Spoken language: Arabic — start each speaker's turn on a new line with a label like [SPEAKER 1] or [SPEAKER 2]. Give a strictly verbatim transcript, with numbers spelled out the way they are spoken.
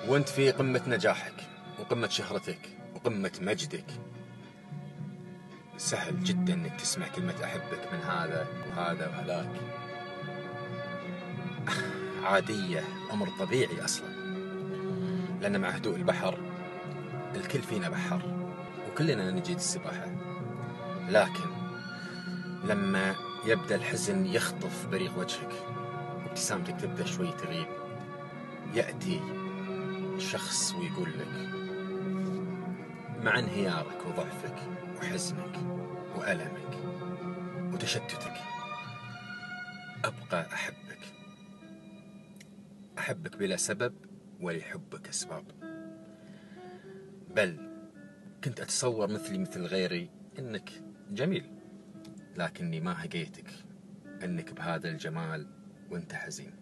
[SPEAKER 1] وانت في قمة نجاحك وقمة شهرتك وقمة مجدك، سهل جدا انك تسمع كلمة احبك من هذا وهذا وهذاك، عادية، امر طبيعي اصلا، لان مع هدوء البحر الكل فينا بحر وكلنا نجيد السباحة. لكن لما يبدأ الحزن يخطف بريق وجهك وابتسامتك تبدأ شوي تغيب، يأتي شخص ويقول لك مع انهيارك وضعفك وحزنك وألمك وتشتتك أبقى أحبك، أحبك بلا سبب ولحبك أسباب. بل كنت أتصور مثلي مثل غيري إنك جميل، لكني ما هقيتك إنك بهذا الجمال وإنت حزين.